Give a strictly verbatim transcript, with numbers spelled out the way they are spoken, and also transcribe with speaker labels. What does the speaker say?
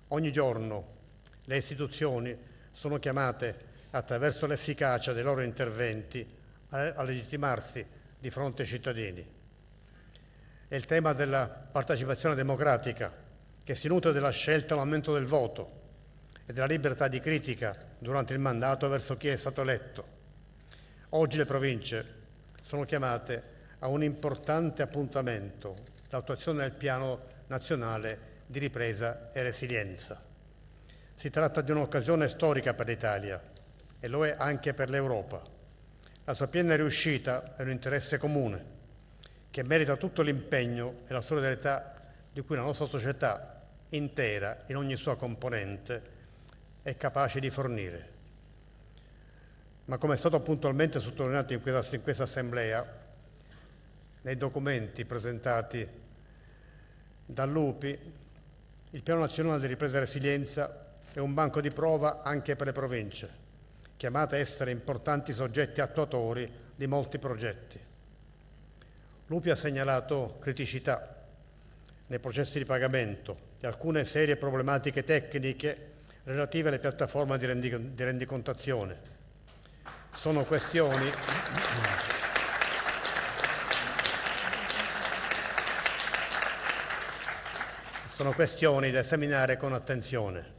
Speaker 1: Ogni giorno le istituzioni sono chiamate, attraverso l'efficacia dei loro interventi, a legittimarsi di fronte ai cittadini. È il tema della partecipazione democratica, che si nutre della scelta all'aumento del voto e della libertà di critica durante il mandato verso chi è stato eletto. Oggi le province sono chiamate a un importante appuntamento, l'attuazione del Piano Nazionale di Ripresa e Resilienza. Si tratta di un'occasione storica per l'Italia e lo è anche per l'Europa. La sua piena riuscita è un interesse comune che merita tutto l'impegno e la solidarietà di cui la nostra società intera, in ogni sua componente, è capace di fornire. Ma come è stato puntualmente sottolineato in questa, in questa Assemblea, nei documenti presentati dall'U P I, il Piano Nazionale di Ripresa e Resilienza è un banco di prova anche per le province, chiamate a essere importanti soggetti attuatori di molti progetti. L'U P I ha segnalato criticità nei processi di pagamento e alcune serie problematiche tecniche relative alle piattaforme di, rendi, di rendicontazione. Sono questioni sono questioni da esaminare con attenzione.